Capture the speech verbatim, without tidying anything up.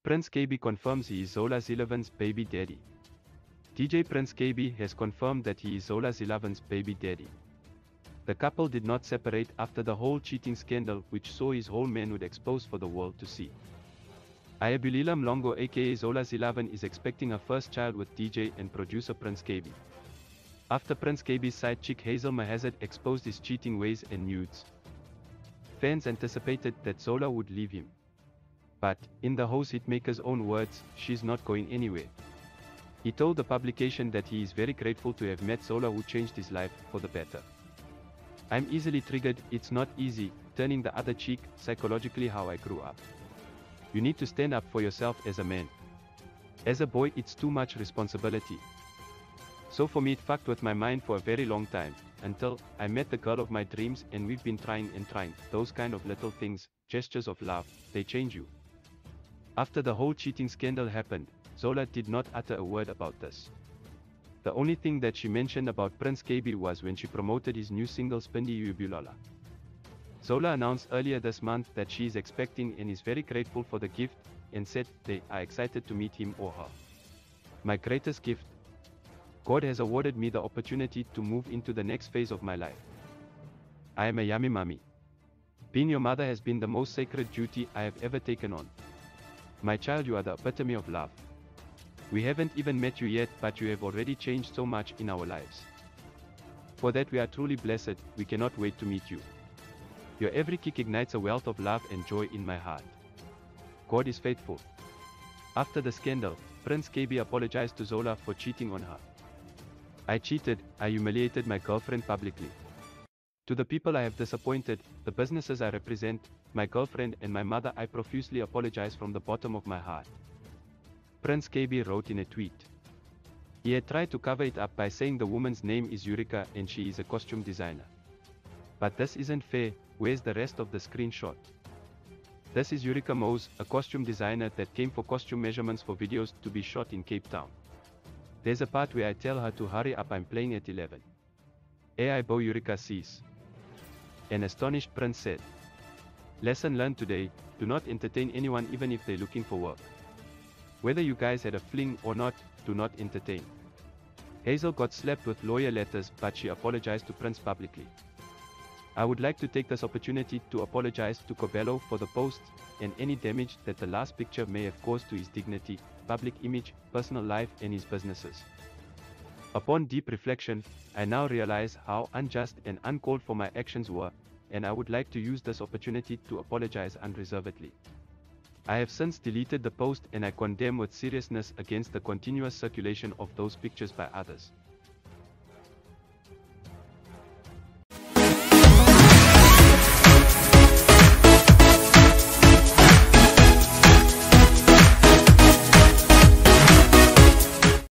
Prince Kaybee confirms he is Zola ZeeLovin's baby daddy. D J Prince Kaybee has confirmed that he is Zola ZeeLovin's baby daddy. The couple did not separate after the whole cheating scandal, which saw his whole manhood exposed for the world to see. Ayabulela Mhlongo aka Zola ZeeLovin is expecting her first child with D J and producer Prince Kaybee. After Prince Kaybee's side chick Hazel Mahazard exposed his cheating ways and nudes, fans anticipated that Zola would leave him. But, in the host hitmaker's own words, she's not going anywhere. He told the publication that he is very grateful to have met Zola, who changed his life for the better. I'm easily triggered, it's not easy, turning the other cheek, psychologically how I grew up. You need to stand up for yourself as a man. As a boy it's too much responsibility. So for me it fucked with my mind for a very long time, until I met the girl of my dreams and we've been trying and trying. Those kind of little things, gestures of love, they change you. After the whole cheating scandal happened, Zola did not utter a word about this. The only thing that she mentioned about Prince Kaybee was when she promoted his new single Ayabulela. Zola announced earlier this month that she is expecting and is very grateful for the gift, and said they are excited to meet him or her. My greatest gift. God has awarded me the opportunity to move into the next phase of my life. I am a yummy mommy. Being your mother has been the most sacred duty I have ever taken on. My child, you are the epitome of love. We haven't even met you yet, but you have already changed so much in our lives. For that we are truly blessed, we cannot wait to meet you. Your every kick ignites a wealth of love and joy in my heart. God is faithful. After the scandal, Prince Kaybee apologized to Zola for cheating on her. I cheated, I humiliated my girlfriend publicly. To the people I have disappointed, the businesses I represent, my girlfriend and my mother, I profusely apologize from the bottom of my heart. Prince Kaybee wrote in a tweet. He had tried to cover it up by saying the woman's name is Eureka and she is a costume designer. But this isn't fair, where's the rest of the screenshot? This is Eureka Mose, a costume designer that came for costume measurements for videos to be shot in Cape Town. There's a part where I tell her to hurry up, I'm playing at eleven. A I Bo Eureka sees. An astonished Prince said. Lesson learned today, do not entertain anyone even if they're looking for work. Whether you guys had a fling or not, do not entertain. Hazel got slapped with lawyer letters, but she apologized to Prince publicly. I would like to take this opportunity to apologize to Kobelo for the post, and any damage that the last picture may have caused to his dignity, public image, personal life and his businesses. Upon deep reflection, I now realize how unjust and uncalled for my actions were, and I would like to use this opportunity to apologize unreservedly. I have since deleted the post and I condemn with seriousness against the continuous circulation of those pictures by others.